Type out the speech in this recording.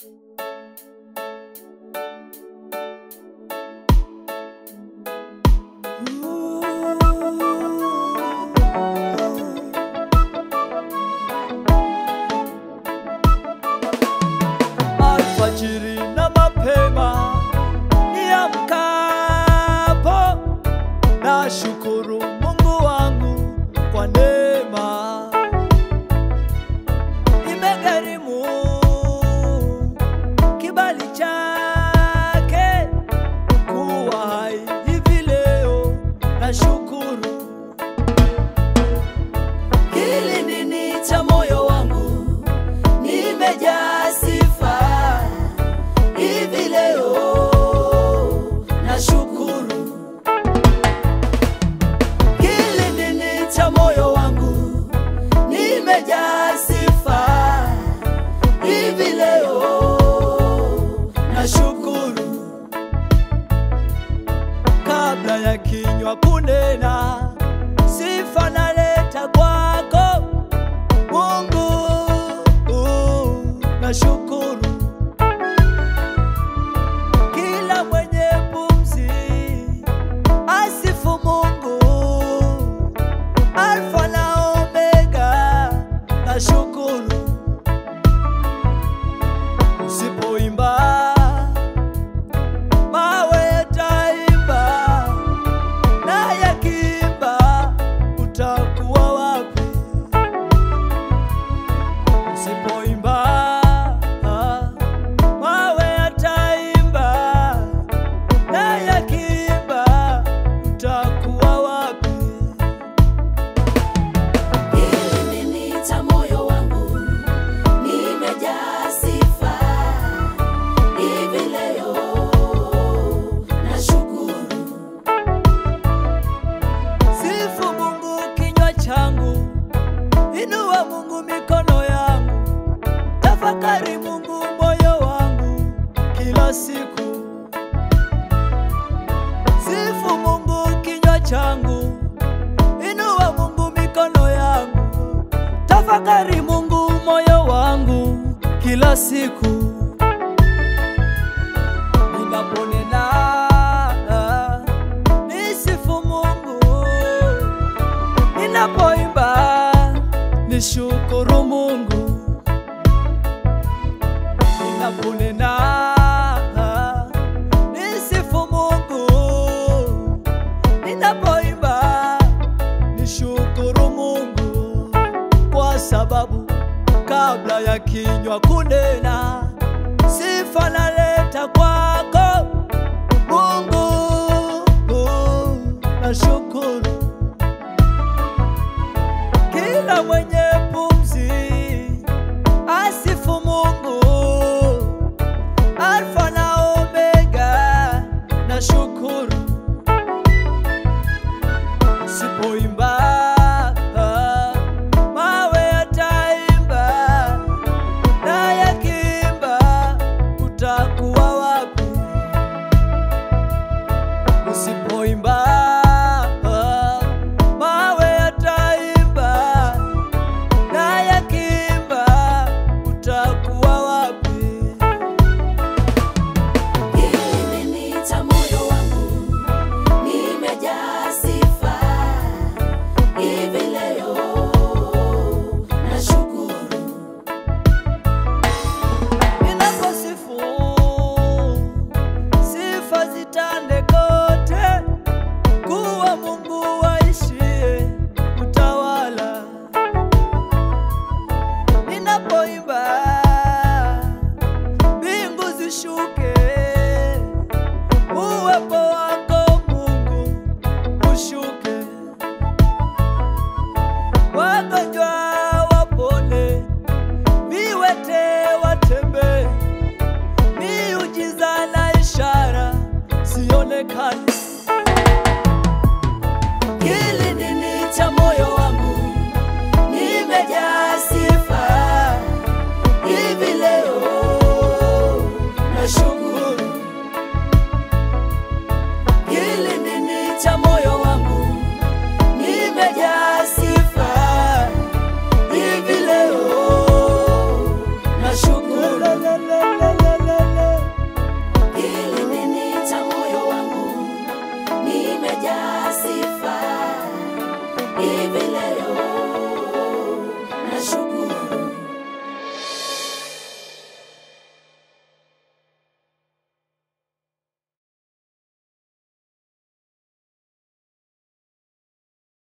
Alfajiri na mapema niamkapo, nashukuru Mungu wangu kwa neema. Imegharimu kibali chake kuwa hai hivi leo, nashukuru. Kilindini cha moyo wangu nimejaa sifa hivi leo, nashukuru. Kilindini cha moyo wangu nimejaa sifa hivi leo, nashukuru. Kabla ya kinywa kunena, sifa naleta kwako Mungu, nashukuru. Kila mwenye pumzi asifu Mungu, Alfa na Omega, nashukuru. Usipoimba mawe yataimba, na yakiimba utakuwa wapi? Usipoimba mawe yataimba, na yakiimba utakuwa wapi? Kilindini cha moyo wangu nimejaa sifa hivi leo, nashukuru. Sifu Mungu kinywa changu, inua Mungu mikono yangu, tafakari Mungu moyo wangu kila siku. Sifu Mungu kinywa changu, inua Mungu mikono yangu, tafakari Mungu moyo wangu kila siku. Ninaponena nisifu Mungu, ninapoimba nishukuru Mungu. Ninaponena nisifu Mungu, ninapoimba nishukuru Mungu, kwa sababu kabla ya kinywa kunena, sifa naleta kwako Mungu, nashukuru. Kila mwenye pumzi asifu Mungu, Alfa na Omega, nashukuru. Usipoimba mawe yataimba, na yakiimba nimejaa sifa.